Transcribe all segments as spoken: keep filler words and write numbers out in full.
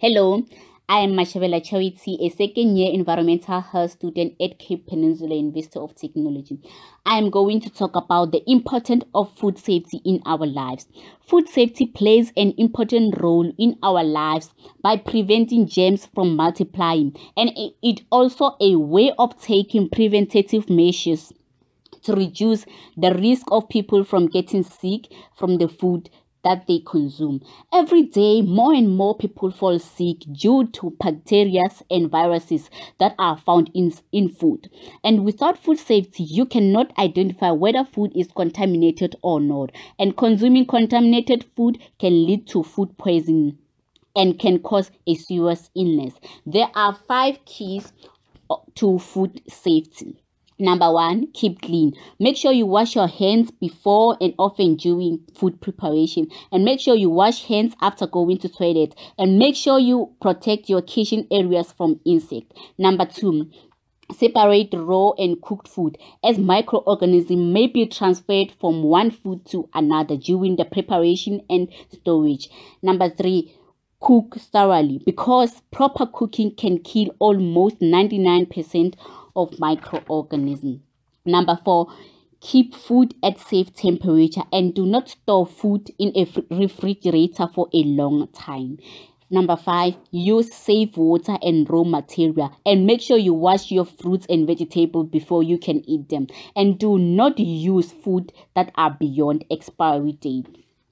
Hello, I am Mashabela Chawiti, a second year environmental health student at Cape Peninsula University of Technology. I am going to talk about the importance of food safety in our lives. Food safety plays an important role in our lives by preventing germs from multiplying, and it also a way of taking preventative measures to reduce the risk of people from getting sick from the food that they consume. Every day, more and more people fall sick due to bacteria and viruses that are found in, in food. And without food safety, you cannot identify whether food is contaminated or not. And consuming contaminated food can lead to food poisoning and can cause a serious illness. There are five keys to food safety. Number one, keep clean. Make sure you wash your hands before and often during food preparation, and make sure you wash hands after going to toilet, and make sure you protect your kitchen areas from insects. Number two, separate raw and cooked food, as microorganisms may be transferred from one food to another during the preparation and storage. Number three, cook thoroughly, because proper cooking can kill almost ninety-nine percent of microorganisms. Number four, keep food at safe temperature and do not store food in a refrigerator for a long time. Number five, use safe water and raw material, and make sure you wash your fruits and vegetables before you can eat them, and do not use food that are beyond expiry date.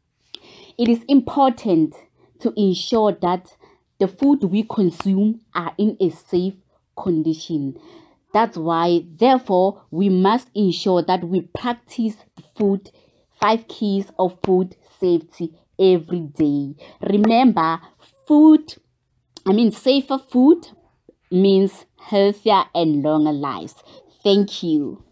It is important to ensure that the food we consume are in a safe condition. That's why, therefore, we must ensure that we practice the food, five keys of food safety every day. Remember, food, I mean, safer food means healthier and longer lives. Thank you.